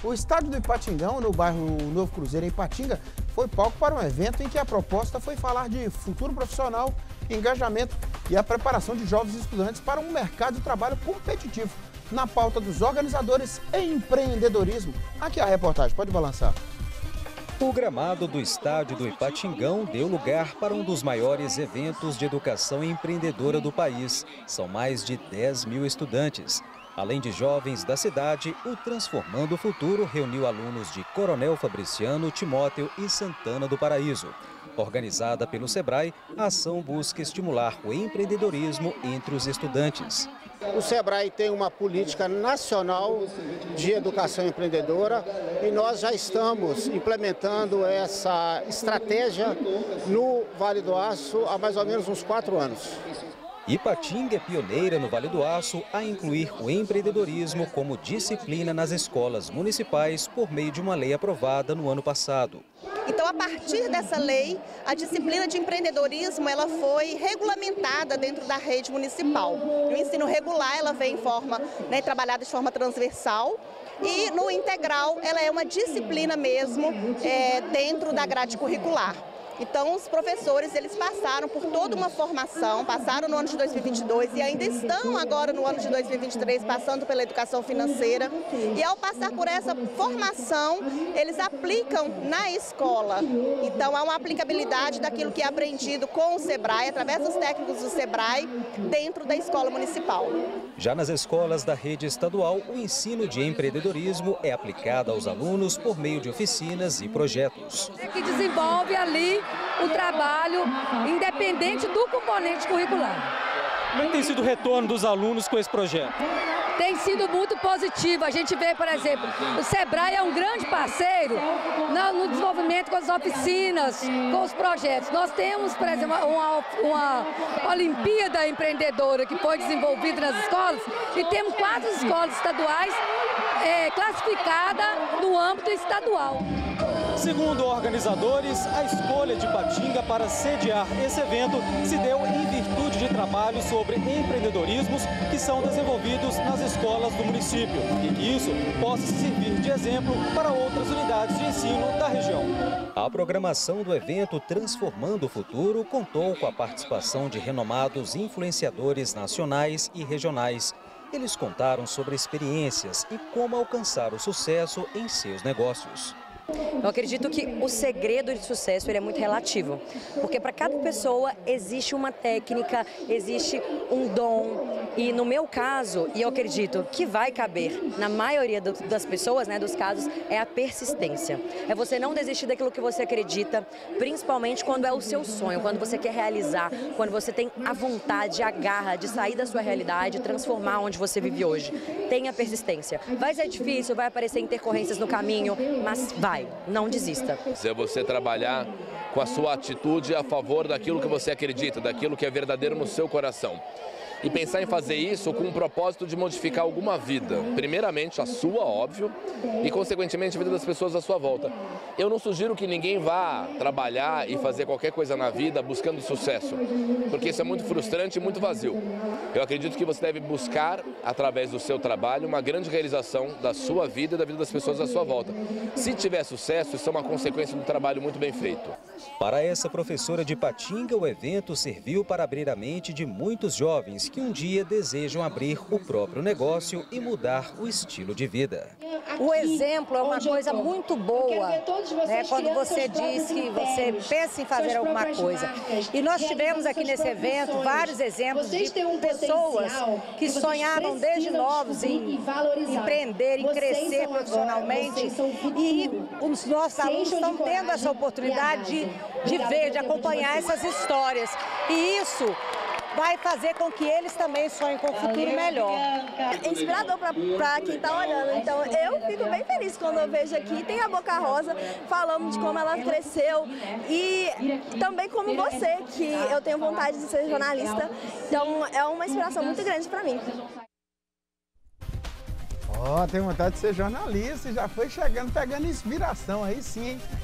O estádio do Ipatingão, no bairro Novo Cruzeiro, em Ipatinga, foi palco para um evento em que a proposta foi falar de futuro profissional, engajamento e a preparação de jovens estudantes para um mercado de trabalho competitivo. Na pauta dos organizadores, empreendedorismo. Aqui a reportagem, pode balançar. O gramado do estádio do Ipatingão deu lugar para um dos maiores eventos de educação empreendedora do país. São mais de 10 mil estudantes. Além de jovens da cidade, o Transformando o Futuro reuniu alunos de Coronel Fabriciano, Timóteo e Santana do Paraíso. Organizada pelo Sebrae, a ação busca estimular o empreendedorismo entre os estudantes. O Sebrae tem uma política nacional de educação empreendedora e nós já estamos implementando essa estratégia no Vale do Aço há mais ou menos uns 4 anos. Ipatinga é pioneira no Vale do Aço a incluir o empreendedorismo como disciplina nas escolas municipais por meio de uma lei aprovada no ano passado. Então, a partir dessa lei, a disciplina de empreendedorismo ela foi regulamentada dentro da rede municipal. No ensino regular, ela vem trabalhada de forma transversal. E no integral, ela é uma disciplina mesmo dentro da grade curricular. Então, os professores, eles passaram por toda uma formação, passaram no ano de 2022 e ainda estão agora no ano de 2023, passando pela educação financeira. E ao passar por essa formação, eles aplicam na escola. Então, há uma aplicabilidade daquilo que é aprendido com o Sebrae, através dos técnicos do Sebrae, dentro da escola municipal. Já nas escolas da rede estadual, o ensino de empreendedorismo é aplicado aos alunos por meio de oficinas e projetos. Que desenvolve ali o trabalho independente do componente curricular. Como tem sido o retorno dos alunos com esse projeto? Tem sido muito positivo. A gente vê, por exemplo, o Sebrae é um grande parceiro no desenvolvimento com as oficinas, com os projetos. Nós temos, por exemplo, uma Olimpíada Empreendedora que foi desenvolvida nas escolas e temos 4 escolas estaduais classificadas no âmbito estadual. Segundo organizadores, a escolha de Ipatinga para sediar esse evento se deu em virtude de trabalhos sobre empreendedorismos que são desenvolvidos nas escolas do município e que isso possa servir de exemplo para outras unidades de ensino da região. A programação do evento Transformando o Futuro contou com a participação de renomados influenciadores nacionais e regionais. Eles contaram sobre experiências e como alcançar o sucesso em seus negócios. Eu acredito que o segredo de sucesso ele é muito relativo, porque para cada pessoa existe uma técnica, existe um dom e no meu caso, e eu acredito que vai caber na maioria das pessoas, dos casos, é a persistência. É você não desistir daquilo que você acredita, principalmente quando é o seu sonho, quando você quer realizar, quando você tem a vontade, a garra de sair da sua realidade e transformar onde você vive hoje. Tenha persistência. Vai ser difícil, vai aparecer intercorrências no caminho, mas vai, não desista. É você trabalhar com a sua atitude a favor daquilo que você acredita, daquilo que é verdadeiro no seu coração. E pensar em fazer isso com o propósito de modificar alguma vida. Primeiramente a sua, óbvio, e consequentemente a vida das pessoas à sua volta. Eu não sugiro que ninguém vá trabalhar e fazer qualquer coisa na vida buscando sucesso, porque isso é muito frustrante e muito vazio. Eu acredito que você deve buscar, através do seu trabalho, uma grande realização da sua vida e da vida das pessoas à sua volta. Se tiver sucesso, isso é uma consequência do trabalho muito bem feito. Para essa professora de Ipatinga, o evento serviu para abrir a mente de muitos jovens que um dia desejam abrir o próprio negócio e mudar o estilo de vida. O exemplo é uma coisa muito boa, quando você diz que você pensa em fazer alguma coisa. E nós tivemos aqui nesse evento vários exemplos de pessoas que sonhavam desde novos em empreender, em crescer profissionalmente. E os nossos alunos estão tendo essa oportunidade de ver, de acompanhar essas histórias. E isso vai fazer com que eles também sonhem com um futuro melhor. É inspirador para quem está olhando. Então, eu fico bem feliz quando eu vejo aqui. Tem a Boca Rosa falando de como ela cresceu e também como você, que eu tenho vontade de ser jornalista. Então, é uma inspiração muito grande para mim. Tem vontade de ser jornalista e já foi chegando, pegando inspiração aí sim, hein?